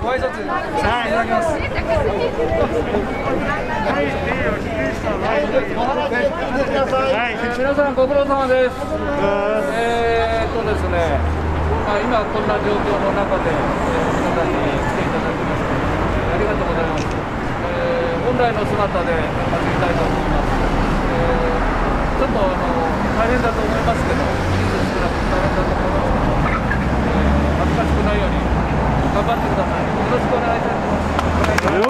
ご挨拶させていただきます。皆さんご苦労様です。ですね、今こんな状況の中で、皆さんに来ていただきましてありがとうございます。本来の姿で始めたいと思います。ちょっと大変だと思いますけど、人数少なくて大変だと思いますけど、恥ずかしくないように頑張ってください。よろしくお願いいたします。お願いします。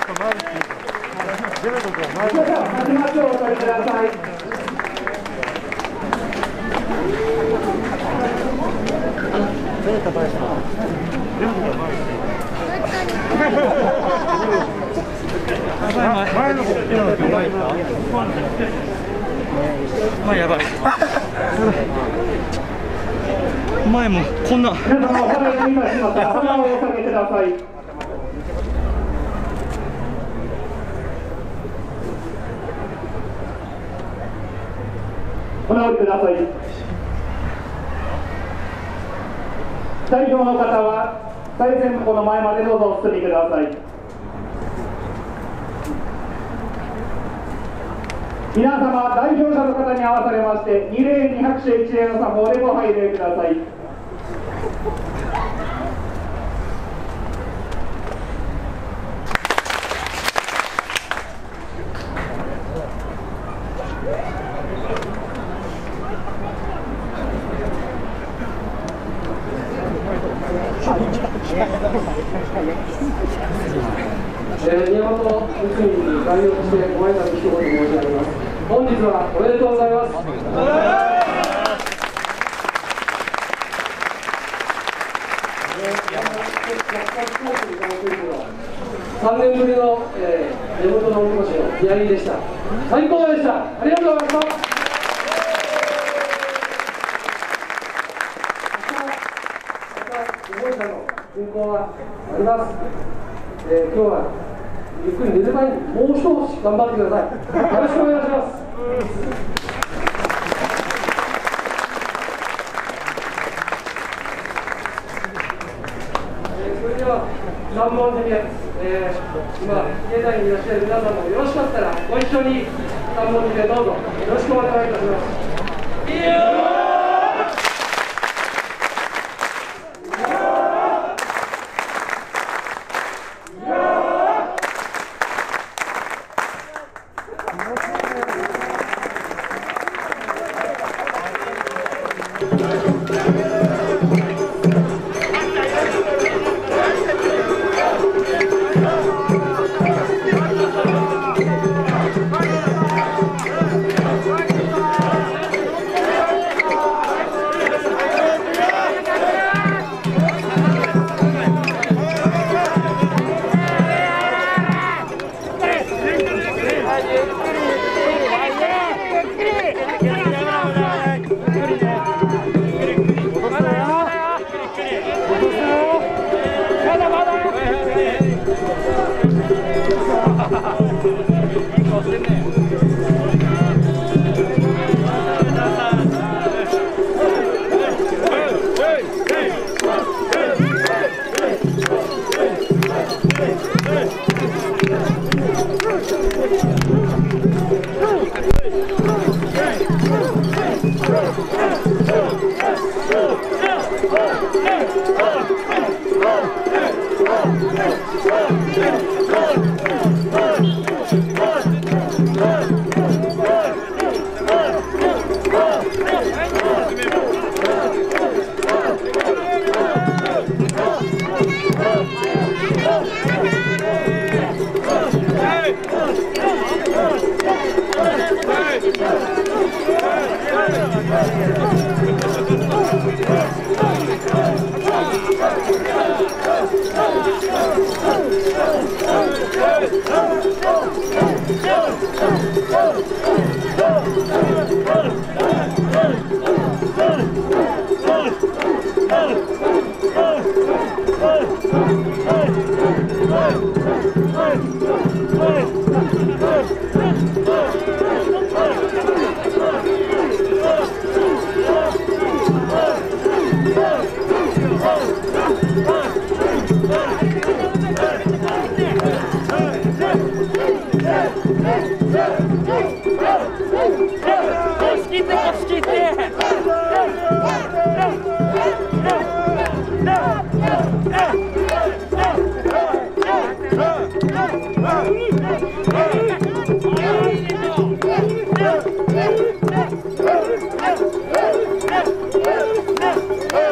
をお取りください。 前の方前やばい。前もこんな。 皆様お花にいたします。花をお下げください。お直りください。代表の方は最前方の前までどうぞお進みください。皆様、代表者の方に合わされまして、2礼2拍手1礼の作法でご拝礼ください。 宮本睦に代表してご挨拶一言申し上げます。本日はおめでとうございます。3年ぶりの地元のおみこしの日帰りでした。最高でした。ありがとうございました。進行はあります。今日はゆっくり寝る前にもう一押し頑張ってください。よろしくお願いします。それでは3本締め、今境内にいらっしゃる皆さんもよろしかったらご一緒に3本締めどうぞよろしくお願いいたします。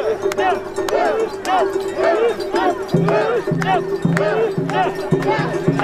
Yeah.